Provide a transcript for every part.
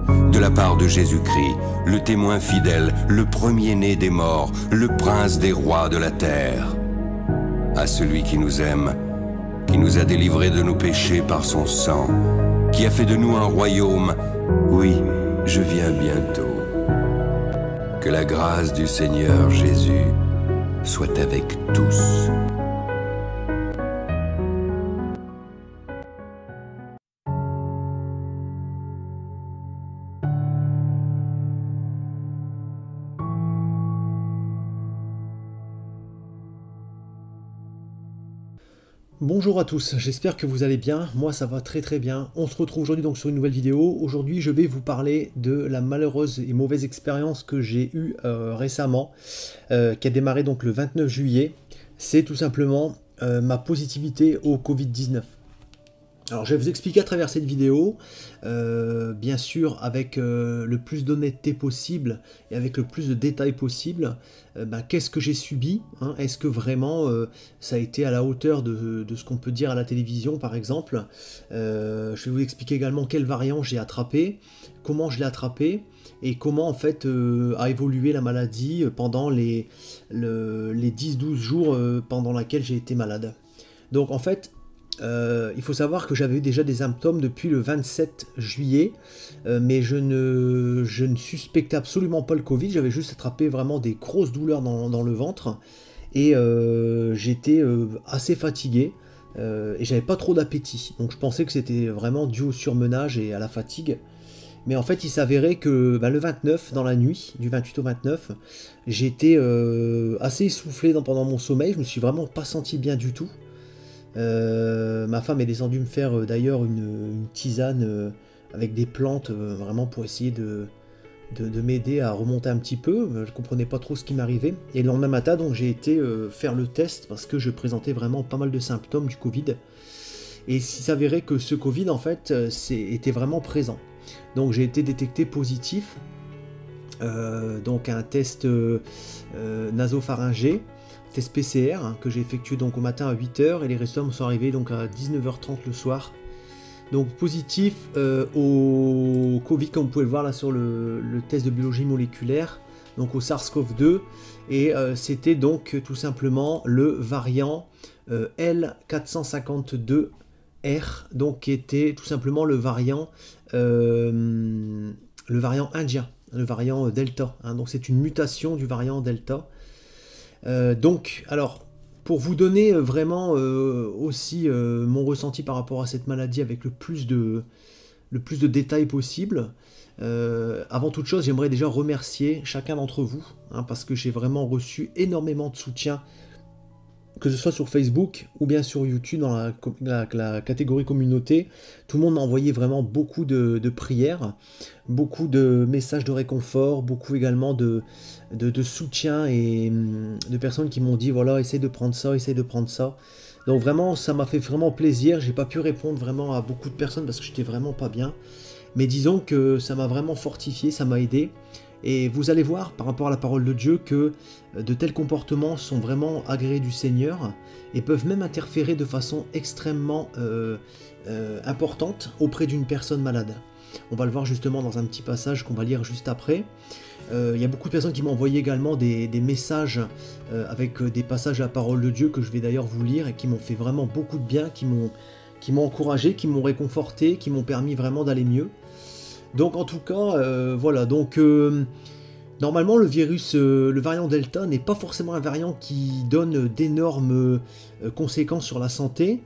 de la part de Jésus-Christ, le témoin fidèle, le premier-né des morts, le prince des rois de la terre. À celui qui nous aime, qui nous a délivrés de nos péchés par son sang, qui a fait de nous un royaume, oui, je viens bientôt. Que la grâce du Seigneur Jésus soit avec tous. Bonjour à tous, j'espère que vous allez bien, moi ça va très bien. On se retrouve aujourd'hui donc sur une nouvelle vidéo. Aujourd'hui je vais vous parler de la malheureuse et mauvaise expérience que j'ai eue récemment, qui a démarré donc le 29 juillet. C'est tout simplement ma positivité au Covid-19. Alors je vais vous expliquer à travers cette vidéo, bien sûr avec le plus d'honnêteté possible et avec le plus de détails possible, qu'est-ce que j'ai subi, hein. Est-ce que vraiment ça a été à la hauteur de ce qu'on peut dire à la télévision par exemple. Je vais vous expliquer également quel variant j'ai attrapé, comment je l'ai attrapé et comment en fait a évolué la maladie pendant les 10-12 jours pendant lesquels j'ai été malade. Donc en fait, il faut savoir que j'avais eu déjà des symptômes depuis le 27 juillet, mais je ne suspectais absolument pas le Covid, j'avais juste attrapé vraiment des grosses douleurs dans le ventre, et j'étais assez fatigué, et j'avais pas trop d'appétit, donc je pensais que c'était vraiment dû au surmenage et à la fatigue. Mais en fait il s'avérait que le 29, dans la nuit, du 28 au 29, j'étais assez essoufflé pendant mon sommeil, je me suis vraiment pas senti bien du tout. Ma femme est descendue me faire d'ailleurs une tisane avec des plantes vraiment pour essayer de m'aider à remonter un petit peu. Je comprenais pas trop ce qui m'arrivait et le lendemain matin donc j'ai été faire le test parce que je présentais vraiment pas mal de symptômes du Covid et il s'avérait que ce Covid en fait était vraiment présent. Donc j'ai été détecté positif, donc un test nasopharyngé, test PCR que j'ai effectué donc au matin à 8h et les résultats me sont arrivés donc à 19h30 le soir. Donc positif au Covid comme vous pouvez le voir là sur le test de biologie moléculaire, donc au SARS-CoV-2 et c'était donc tout simplement le variant L452R, donc qui était tout simplement le variant indien, le variant Delta, hein, donc c'est une mutation du variant Delta. Donc, alors, pour vous donner vraiment aussi mon ressenti par rapport à cette maladie avec le plus de détails possible, avant toute chose, j'aimerais déjà remercier chacun d'entre vous, hein, parce que j'ai vraiment reçu énormément de soutien, que ce soit sur Facebook ou bien sur YouTube dans la catégorie communauté. Tout le monde m'a envoyé vraiment beaucoup de prières, beaucoup de messages de réconfort, beaucoup également de soutien et de personnes qui m'ont dit voilà, essaye de prendre ça, essaye de prendre ça. Donc vraiment ça m'a fait vraiment plaisir. J'ai pas pu répondre vraiment à beaucoup de personnes parce que j'étais vraiment pas bien, mais disons que ça m'a vraiment fortifié, ça m'a aidé. Et vous allez voir par rapport à la parole de Dieu que de tels comportements sont vraiment agréés du Seigneur et peuvent même interférer de façon extrêmement importante auprès d'une personne malade. On va le voir justement dans un petit passage qu'on va lire juste après. Il y a beaucoup de personnes qui m'ont envoyé également des messages avec des passages de la parole de Dieu que je vais d'ailleurs vous lire et qui m'ont fait vraiment beaucoup de bien, qui m'ont encouragé, qui m'ont réconforté, qui m'ont permis vraiment d'aller mieux. Donc en tout cas, voilà, donc normalement le virus, le variant Delta n'est pas forcément un variant qui donne d'énormes conséquences sur la santé,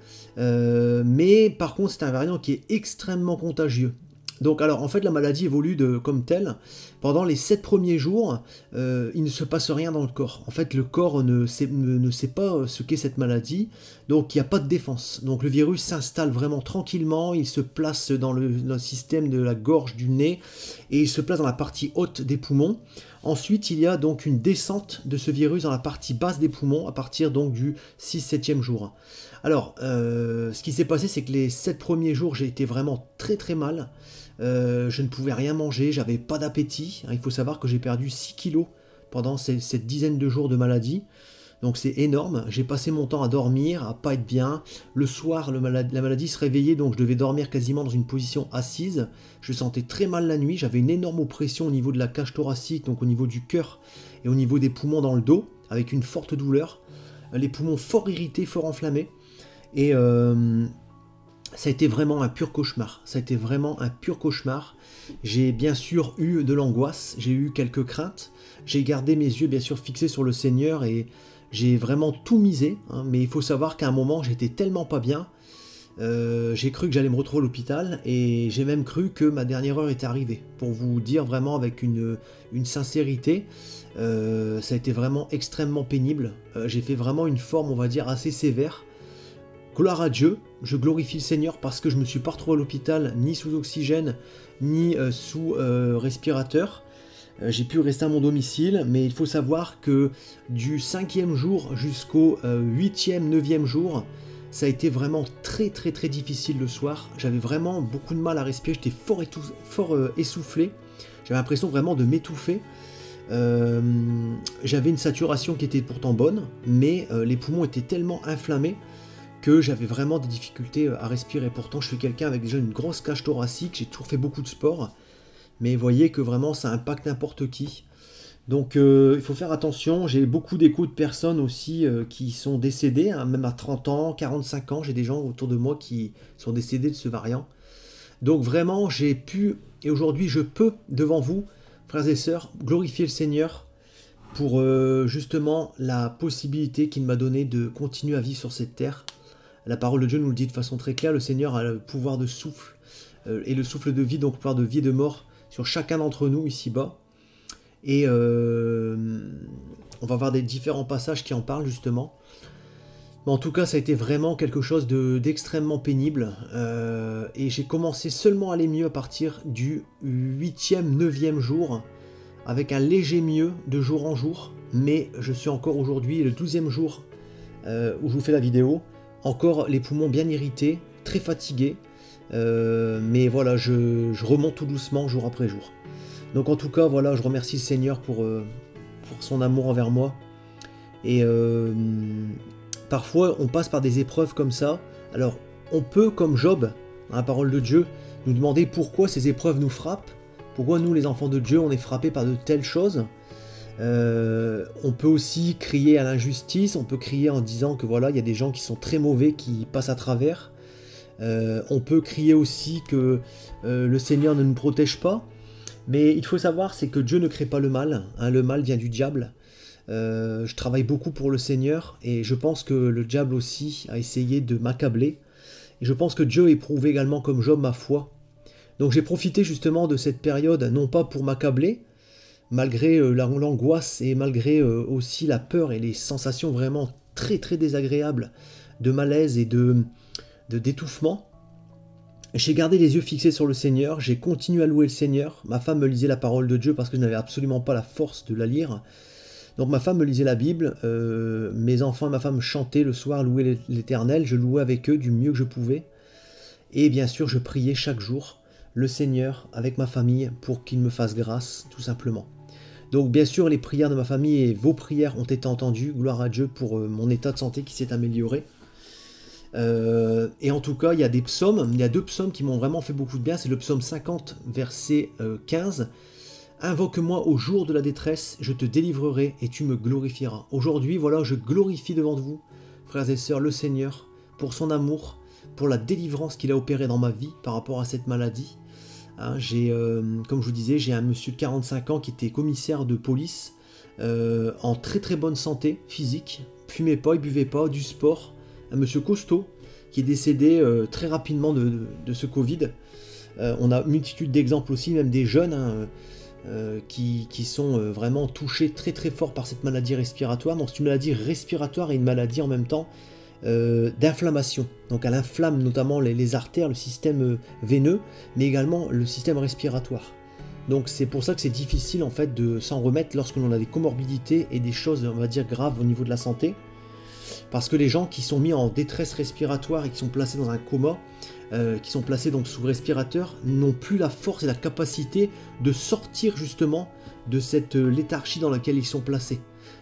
mais par contre c'est un variant qui est extrêmement contagieux. Donc alors en fait la maladie évolue comme telle. Pendant les 7 premiers jours, il ne se passe rien dans le corps. En fait le corps ne sait pas ce qu'est cette maladie, donc il n'y a pas de défense. Donc le virus s'installe vraiment tranquillement, il se place dans le système de la gorge, du nez, et il se place dans la partie haute des poumons. Ensuite il y a donc une descente de ce virus dans la partie basse des poumons à partir donc du 6-7e jour. Alors ce qui s'est passé c'est que les 7 premiers jours j'ai été vraiment très mal. Je ne pouvais rien manger, j'avais pas d'appétit. Il faut savoir que j'ai perdu 6 kilos pendant cette dizaine de jours de maladie. Donc c'est énorme. J'ai passé mon temps à dormir, à pas être bien. Le soir, la maladie se réveillait, donc je devais dormir quasiment dans une position assise. Je sentais très mal la nuit. J'avais une énorme oppression au niveau de la cage thoracique, donc au niveau du cœur et au niveau des poumons dans le dos, avec une forte douleur. Les poumons fort irrités, fort enflammés. Et ça a été vraiment un pur cauchemar. Ça a été vraiment un pur cauchemar. J'ai bien sûr eu de l'angoisse, j'ai eu quelques craintes. J'ai gardé mes yeux bien sûr fixés sur le Seigneur et j'ai vraiment tout misé. Hein, mais il faut savoir qu'à un moment, j'étais tellement pas bien. J'ai cru que j'allais me retrouver à l'hôpital et j'ai même cru que ma dernière heure était arrivée. Pour vous dire vraiment avec une sincérité, ça a été vraiment extrêmement pénible. J'ai fait vraiment une forme, on va dire, assez sévère. Gloire à Dieu, je glorifie le Seigneur parce que je ne me suis pas retrouvé à l'hôpital, ni sous oxygène, ni sous respirateur. J'ai pu rester à mon domicile, mais il faut savoir que du 5e jour jusqu'au 8e, 9e jour, ça a été vraiment très difficile le soir. J'avais vraiment beaucoup de mal à respirer, j'étais fort essoufflé. J'avais l'impression vraiment de m'étouffer. J'avais une saturation qui était pourtant bonne, mais les poumons étaient tellement inflammés que j'avais vraiment des difficultés à respirer. Pourtant, je suis quelqu'un avec déjà une grosse cage thoracique, j'ai toujours fait beaucoup de sport, mais vous voyez que vraiment ça impacte n'importe qui. Donc il faut faire attention, j'ai beaucoup d'échos de personnes aussi qui sont décédées, hein, même à 30 ans, 45 ans, j'ai des gens autour de moi qui sont décédés de ce variant. Donc vraiment, j'ai pu, et aujourd'hui je peux, devant vous, frères et sœurs, glorifier le Seigneur pour justement la possibilité qu'il m'a donnée de continuer à vivre sur cette terre. La parole de Dieu nous le dit de façon très claire, le Seigneur a le pouvoir de souffle, et le souffle de vie, donc le pouvoir de vie et de mort sur chacun d'entre nous ici-bas. Et on va voir des différents passages qui en parlent justement. Mais en tout cas, ça a été vraiment quelque chose d'extrêmement pénible. Et j'ai commencé seulement à aller mieux à partir du 8e, 9e jour, avec un léger mieux de jour en jour. Mais je suis encore aujourd'hui le 12e jour où je vous fais la vidéo. Encore les poumons bien irrités, très fatigués. Mais voilà, je remonte tout doucement jour après jour. Donc en tout cas, voilà, je remercie le Seigneur pour son amour envers moi. Et parfois, on passe par des épreuves comme ça. Alors, on peut, comme Job, dans la parole de Dieu, nous demander pourquoi ces épreuves nous frappent. Pourquoi nous, les enfants de Dieu, on est frappés par de telles choses. On peut aussi crier à l'injustice. On peut crier en disant que voilà, il y a des gens qui sont très mauvais, qui passent à travers. On peut crier aussi que le Seigneur ne nous protège pas. Mais il faut savoir, c'est que Dieu ne crée pas le mal. Hein, le mal vient du diable. Je travaille beaucoup pour le Seigneur et je pense que le diable aussi a essayé de m'accabler. Et je pense que Dieu éprouve également comme Job ma foi. Donc j'ai profité justement de cette période, non pas pour m'accabler, malgré l'angoisse et malgré aussi la peur et les sensations vraiment très désagréables de malaise et d'étouffement. J'ai gardé les yeux fixés sur le Seigneur, j'ai continué à louer le Seigneur. Ma femme me lisait la parole de Dieu parce que je n'avais absolument pas la force de la lire. Donc ma femme me lisait la Bible, mes enfants et ma femme chantaient le soir, louaient l'Éternel, je louais avec eux du mieux que je pouvais. Et bien sûr, je priais chaque jour le Seigneur avec ma famille pour qu'il me fasse grâce, tout simplement. Donc bien sûr, les prières de ma famille et vos prières ont été entendues, gloire à Dieu pour mon état de santé qui s'est amélioré. Et en tout cas, il y a des psaumes, il y a 2 psaumes qui m'ont vraiment fait beaucoup de bien, c'est le psaume 50, verset 15. Invoque-moi au jour de la détresse, je te délivrerai et tu me glorifieras. Aujourd'hui, voilà, je glorifie devant vous, frères et sœurs, le Seigneur, pour son amour, pour la délivrance qu'il a opérée dans ma vie par rapport à cette maladie. Hein, comme je vous disais, j'ai un monsieur de 45 ans qui était commissaire de police, en très bonne santé physique, fumait pas, il buvait pas, du sport, un monsieur costaud qui est décédé très rapidement de ce Covid. On a une multitude d'exemples aussi, même des jeunes, hein, qui sont vraiment touchés très fort par cette maladie respiratoire. Donc c'est une maladie respiratoire et une maladie en même temps d'inflammation. Donc elle inflamme notamment les artères, le système veineux, mais également le système respiratoire. Donc c'est pour ça que c'est difficile en fait de s'en remettre lorsque l'on a des comorbidités et des choses, on va dire, graves au niveau de la santé. Parce que les gens qui sont mis en détresse respiratoire et qui sont placés dans un coma, qui sont placés donc sous respirateur, n'ont plus la force et la capacité de sortir justement de cette léthargie dans laquelle ils sont placés.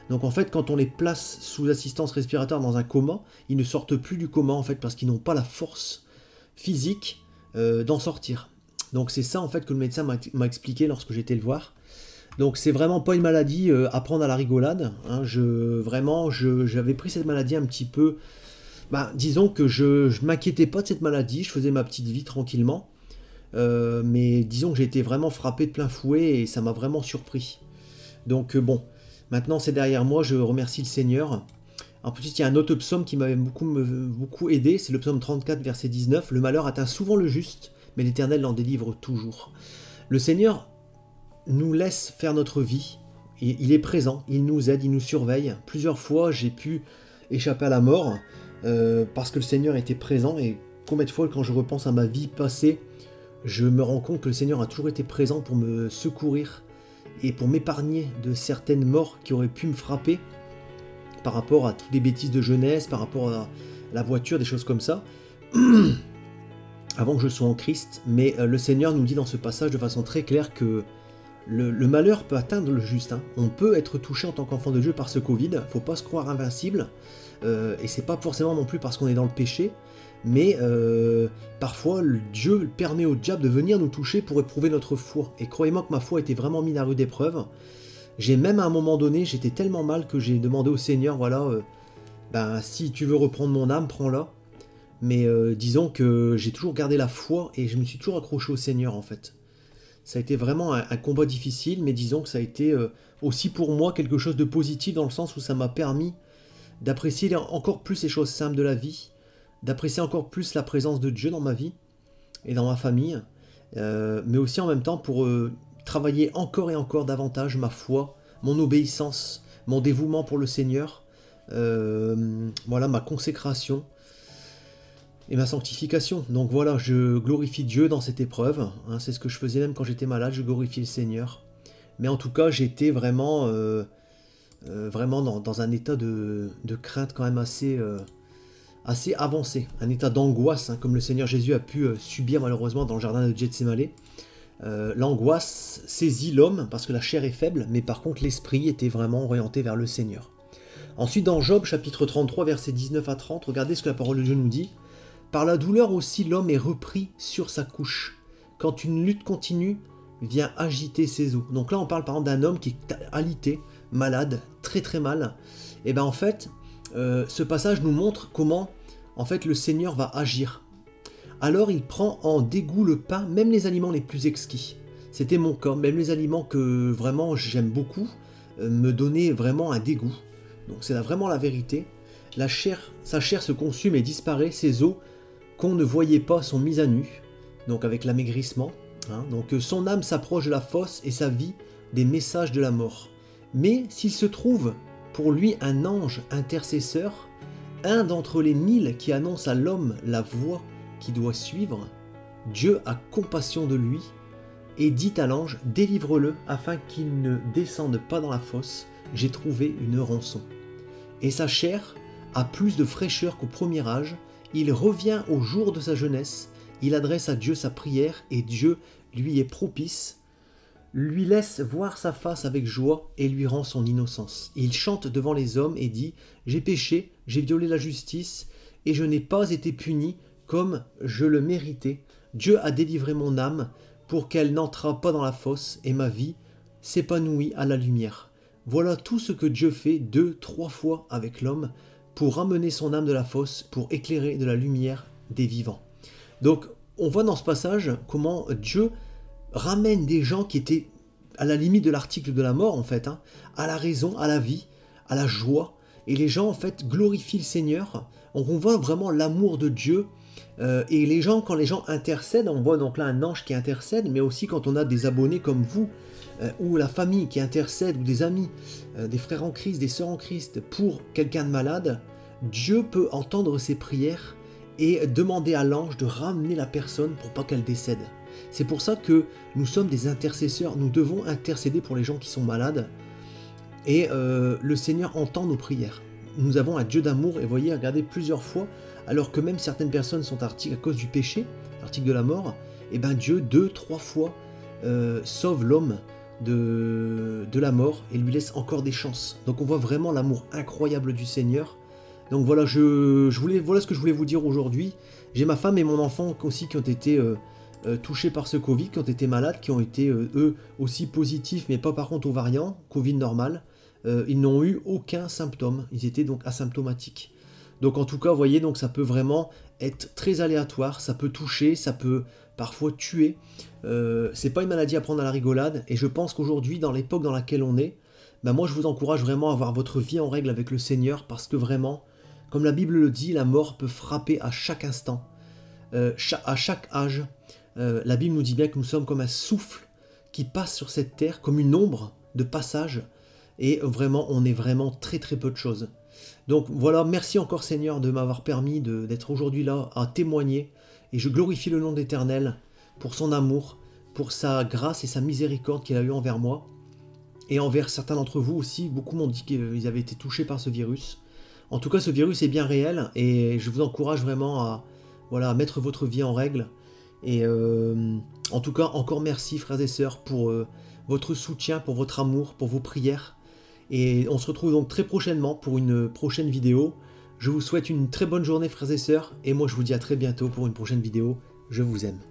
Donc en fait, quand on les place sous assistance respiratoire dans un coma, ils ne sortent plus du coma en fait parce qu'ils n'ont pas la force physique d'en sortir. Donc c'est ça en fait que le médecin m'a expliqué lorsque j'étais le voir. Donc c'est vraiment pas une maladie à prendre à la rigolade. Hein. J'avais pris cette maladie un petit peu... disons que je m'inquiétais pas de cette maladie, je faisais ma petite vie tranquillement. Mais disons que j'ai été vraiment frappé de plein fouet et ça m'a vraiment surpris. Donc bon, maintenant c'est derrière moi, je remercie le Seigneur. Ensuite, il y a un autre psaume qui m'avait beaucoup aidé, c'est le psaume 34, verset 19. Le malheur atteint souvent le juste, mais l'Éternel l'en délivre toujours. Le Seigneur nous laisse faire notre vie. Il est présent, il nous aide, il nous surveille. Plusieurs fois, j'ai pu échapper à la mort parce que le Seigneur était présent. Et combien de fois, quand je repense à ma vie passée, je me rends compte que le Seigneur a toujours été présent pour me secourir et pour m'épargner de certaines morts qui auraient pu me frapper par rapport à toutes les bêtises de jeunesse, par rapport à la voiture, des choses comme ça, avant que je sois en Christ. Mais le Seigneur nous dit dans ce passage de façon très claire que le malheur peut atteindre le juste. Hein. On peut être touché en tant qu'enfant de Dieu par ce Covid, faut pas se croire invincible, et c'est pas forcément non plus parce qu'on est dans le péché, mais parfois Dieu permet au diable de venir nous toucher pour éprouver notre foi. Et croyez-moi que ma foi était vraiment mise à rude épreuve. J'ai même à un moment donné, j'étais tellement mal que j'ai demandé au Seigneur, voilà, si tu veux reprendre mon âme, prends-la. Mais disons que j'ai toujours gardé la foi et je me suis toujours accroché au Seigneur en fait. Ça a été vraiment un combat difficile, mais disons que ça a été aussi pour moi quelque chose de positif dans le sens où ça m'a permis d'apprécier encore plus les choses simples de la vie, d'apprécier encore plus la présence de Dieu dans ma vie et dans ma famille, mais aussi en même temps pour travailler encore et encore davantage ma foi, mon obéissance, mon dévouement pour le Seigneur, voilà, ma consécration et ma sanctification. Donc voilà, je glorifie Dieu dans cette épreuve, hein, c'est ce que je faisais même quand j'étais malade, je glorifiais le Seigneur. Mais en tout cas, j'étais vraiment, dans un état de crainte quand même assez avancé, un état d'angoisse, hein, comme le Seigneur Jésus a pu subir malheureusement dans le jardin de Gethsémane. L'angoisse saisit l'homme parce que la chair est faible, mais par contre l'esprit était vraiment orienté vers le Seigneur. Ensuite dans Job chapitre 33 versets 19 à 30, regardez ce que la parole de Dieu nous dit. Par la douleur aussi l'homme est repris sur sa couche, quand une lutte continue vient agiter ses os. Donc là on parle par exemple d'un homme qui est alité, malade, très très mal. Et bien en fait, ce passage nous montre comment en fait le Seigneur va agir. Alors il prend en dégoût le pain, même les aliments les plus exquis. C'était mon cas, même les aliments que vraiment j'aime beaucoup me donnaient vraiment un dégoût. Donc c'est vraiment la vérité. Sa chair se consume et disparaît, ses os qu'on ne voyait pas sont mis à nu, donc avec l'amaigrissement. Hein. Donc son âme s'approche de la fosse et sa vie des messages de la mort. Mais s'il se trouve pour lui un ange intercesseur, un d'entre les 1000 qui annonce à l'homme la voie qui doit suivre, Dieu a compassion de lui et dit à l'ange, délivre-le afin qu'il ne descende pas dans la fosse, j'ai trouvé une rançon. Et sa chair a plus de fraîcheur qu'au premier âge, il revient au jour de sa jeunesse, il adresse à Dieu sa prière et Dieu lui est propice, lui laisse voir sa face avec joie et lui rend son innocence. Il chante devant les hommes et dit, j'ai péché, j'ai violé la justice et je n'ai pas été puni comme je le méritais. Dieu a délivré mon âme pour qu'elle n'entrât pas dans la fosse et ma vie s'épanouit à la lumière. Voilà tout ce que Dieu fait 2-3 fois avec l'homme pour ramener son âme de la fosse, pour éclairer de la lumière des vivants. Donc on voit dans ce passage comment Dieu ramène des gens qui étaient à la limite de l'article de la mort en fait, hein, à la raison, à la vie, à la joie, et les gens en fait glorifient le Seigneur. On voit vraiment l'amour de Dieu, et les gens, quand les gens intercèdent, on voit donc là un ange qui intercède, mais aussi quand on a des abonnés comme vous, ou la famille qui intercède, ou des amis, des frères en Christ, des sœurs en Christ, pour quelqu'un de malade, Dieu peut entendre ses prières et demander à l'ange de ramener la personne pour pas qu'elle décède. C'est pour ça que nous sommes des intercesseurs, nous devons intercéder pour les gens qui sont malades, et le Seigneur entend nos prières. Nous avons un Dieu d'amour, et voyez, regardez plusieurs fois, alors que même certaines personnes sont articles à cause du péché, l'article de la mort, et bien Dieu 2-3 fois sauve l'homme de la mort et lui laisse encore des chances. Donc on voit vraiment l'amour incroyable du Seigneur. Donc voilà, voilà ce que je voulais vous dire aujourd'hui. J'ai ma femme et mon enfant aussi qui ont été touchés par ce Covid, qui ont été malades, qui ont été eux aussi positifs, mais pas par contre au variant, Covid normal. Ils n'ont eu aucun symptôme, ils étaient donc asymptomatiques. Donc en tout cas, vous voyez, donc ça peut vraiment être très aléatoire, ça peut toucher, ça peut parfois tuer. C'est pas une maladie à prendre à la rigolade, et je pense qu'aujourd'hui, dans l'époque dans laquelle on est, ben moi je vous encourage vraiment à avoir votre vie en règle avec le Seigneur, parce que vraiment, comme la Bible le dit, la mort peut frapper à chaque instant, à chaque âge. La Bible nous dit bien que nous sommes comme un souffle qui passe sur cette terre, comme une ombre de passage, et vraiment, on est vraiment très très peu de choses. Donc voilà, merci encore Seigneur de m'avoir permis d'être aujourd'hui là à témoigner, et je glorifie le nom d'Éternel pour son amour, pour sa grâce et sa miséricorde qu'il a eu envers moi, et envers certains d'entre vous aussi. Beaucoup m'ont dit qu'ils avaient été touchés par ce virus. En tout cas, ce virus est bien réel, et je vous encourage vraiment à mettre votre vie en règle. Et en tout cas, encore merci frères et sœurs pour votre soutien, pour votre amour, pour vos prières. Et on se retrouve donc très prochainement pour une prochaine vidéo. Je vous souhaite une très bonne journée frères et sœurs, et moi je vous dis à très bientôt pour une prochaine vidéo. Je vous aime.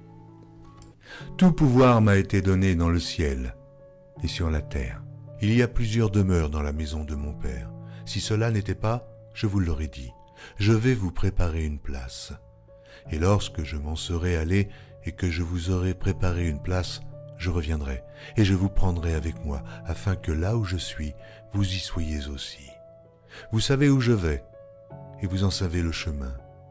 Tout pouvoir m'a été donné dans le ciel et sur la terre. Il y a plusieurs demeures dans la maison de mon Père. Si cela n'était pas, je vous l'aurais dit. Je vais vous préparer une place. Et lorsque je m'en serai allé et que je vous aurai préparé une place, je reviendrai et je vous prendrai avec moi, afin que là où je suis, vous y soyez aussi. Vous savez où je vais, et vous en savez le chemin.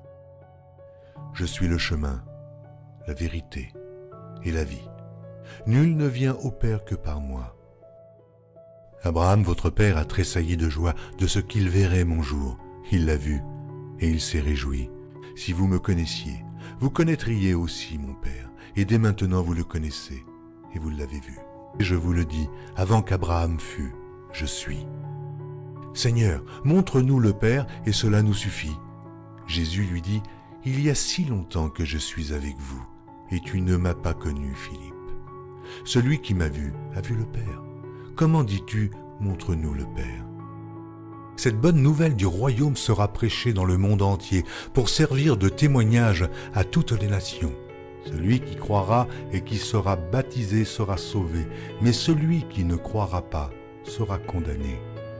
Je suis le chemin, la vérité et la vie. Nul ne vient au Père que par moi. Abraham, votre père, a tressailli de joie de ce qu'il verrait mon jour. Il l'a vu, et il s'est réjoui. Si vous me connaissiez, vous connaîtriez aussi mon Père, et dès maintenant vous le connaissez, et vous l'avez vu. Et je vous le dis, avant qu'Abraham fût, je suis. Seigneur, montre-nous le Père, et cela nous suffit. Jésus lui dit, il y a si longtemps que je suis avec vous, et tu ne m'as pas connu, Philippe. Celui qui m'a vu a vu le Père. Comment dis-tu, montre-nous le Père? Cette bonne nouvelle du royaume sera prêchée dans le monde entier pour servir de témoignage à toutes les nations. Celui qui croira et qui sera baptisé sera sauvé, mais celui qui ne croira pas sera condamné.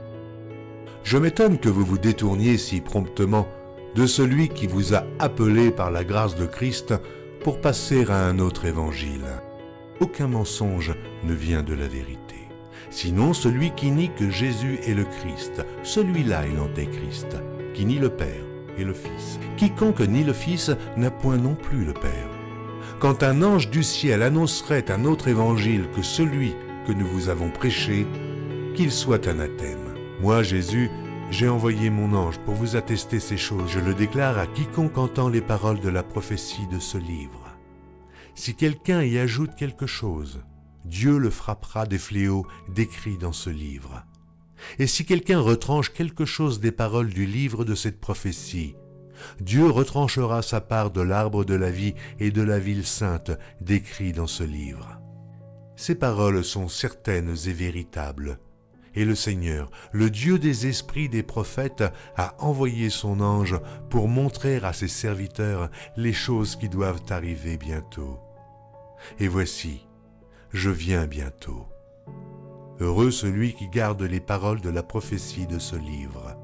Je m'étonne que vous vous détourniez si promptement de celui qui vous a appelé par la grâce de Christ pour passer à un autre évangile. Aucun mensonge ne vient de la vérité. Sinon celui qui nie que Jésus est le Christ, celui-là est l'antéchrist, qui nie le Père et le Fils. Quiconque nie le Fils n'a point non plus le Père. Quand un ange du ciel annoncerait un autre évangile que celui que nous vous avons prêché, qu'il soit anathème. Moi, Jésus, j'ai envoyé mon ange pour vous attester ces choses. Je le déclare à quiconque entend les paroles de la prophétie de ce livre. Si quelqu'un y ajoute quelque chose, Dieu le frappera des fléaux décrits dans ce livre. Et si quelqu'un retranche quelque chose des paroles du livre de cette prophétie, Dieu retranchera sa part de l'arbre de la vie et de la ville sainte décrits dans ce livre. Ces paroles sont certaines et véritables. Et le Seigneur, le Dieu des esprits des prophètes, a envoyé son ange pour montrer à ses serviteurs les choses qui doivent arriver bientôt. Et voici, je viens bientôt. Heureux celui qui garde les paroles de la prophétie de ce livre.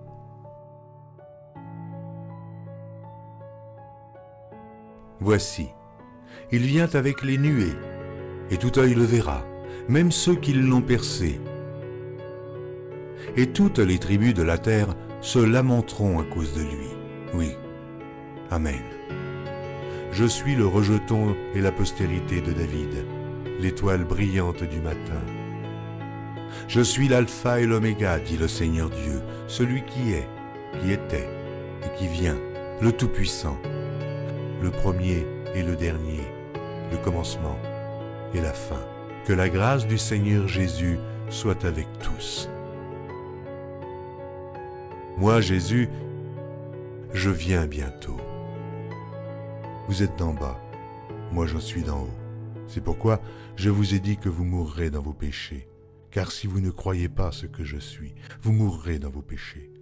Voici, il vient avec les nuées, et tout œil le verra, même ceux qui l'ont percé. Et toutes les tribus de la terre se lamenteront à cause de lui. Oui, Amen. Je suis le rejeton et la postérité de David, l'étoile brillante du matin. Je suis l'alpha et l'oméga, dit le Seigneur Dieu, celui qui est, qui était et qui vient, le Tout-Puissant, le premier et le dernier, le commencement et la fin. Que la grâce du Seigneur Jésus soit avec tous. Moi, Jésus, je viens bientôt. Vous êtes d'en bas, moi j'en suis d'en haut. C'est pourquoi je vous ai dit que vous mourrez dans vos péchés. Car si vous ne croyez pas ce que je suis, vous mourrez dans vos péchés.